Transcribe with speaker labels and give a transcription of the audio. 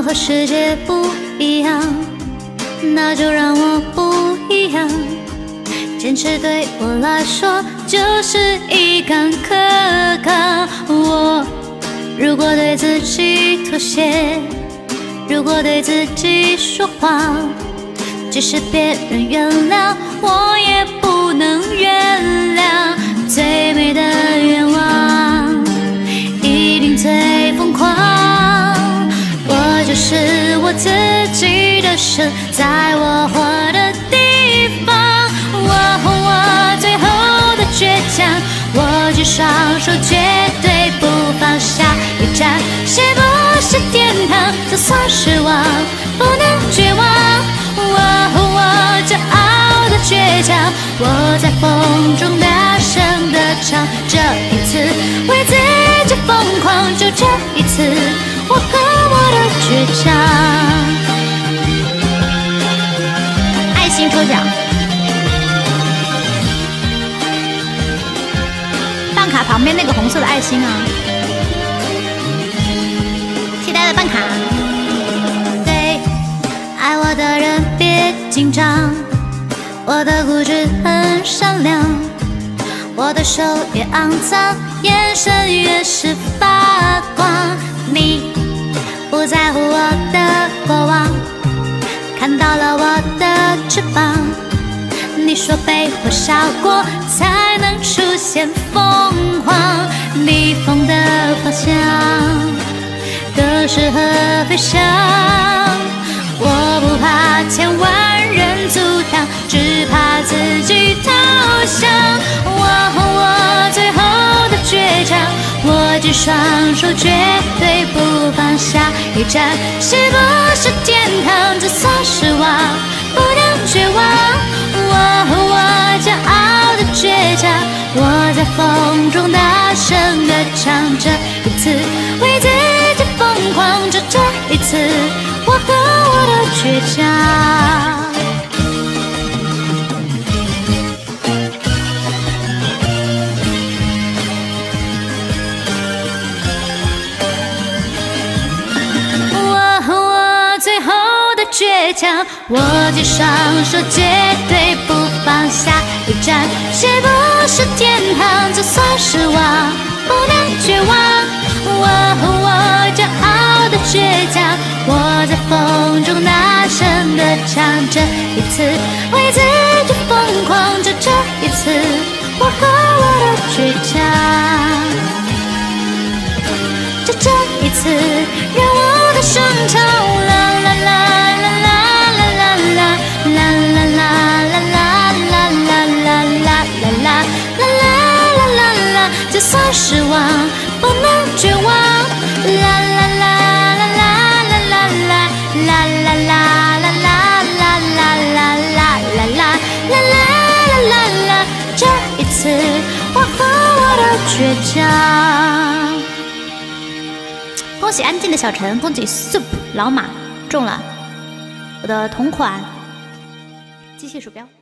Speaker 1: 和世界不一样，那就让我不一样。坚持对我来说就是一杆可扛。我如果对自己妥协，如果对自己说谎，即使别人原谅，我也不能原谅。最美的愿望，一定最疯狂。我就是我自己的神，在我活的地方。我最后的倔强，握紧双手，绝对不放下。一站，是不是天堂？就算失望，不能绝望。我骄傲的倔强，我在风中大声地唱。这一次为自己疯狂，就这一次，我和我的倔强。爱心抽奖，办卡旁边那个红色的爱心啊，期待的办卡。对，爱我的人别紧张，我的固执很善良，我的手越肮脏，眼神越是发光。你不在乎我的过往，看到了我的翅膀。你说被火烧过才能出现凤凰，逆风的方向更适合飞翔。我不怕千万人阻挡，只怕自己投降。我最后的倔强，握紧双手，绝对不放下。一站，是不是天堂？就算失望，不能绝望。我骄傲的倔强，我在风中大声地唱。这一次为自己疯狂，就这一次，我和我的倔强。我最后的倔强，握紧双手，绝对不放下。一站，是不是天堂？就算失望，不能绝望。我骄傲的倔强，我在风中大声地唱。这一次为自己疯狂，就这一次，我和我的倔强。就这一次，让我的声唱，啦啦啦啦啦啦啦啦啦啦啦啦啦啦啦啦啦啦啦，就算失望，不能绝望。啦啦啦啦啦啦啦啦啦啦啦啦啦啦啦啦啦，这一次，我和我的倔强。恭喜安静的小陈，恭喜 Soup 老马中了我的同款机械鼠标。